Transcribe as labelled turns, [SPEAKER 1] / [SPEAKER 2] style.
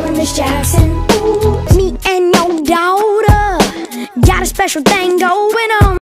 [SPEAKER 1] calling Miss Jackson. Ooh, me and your daughter got a special thing going on.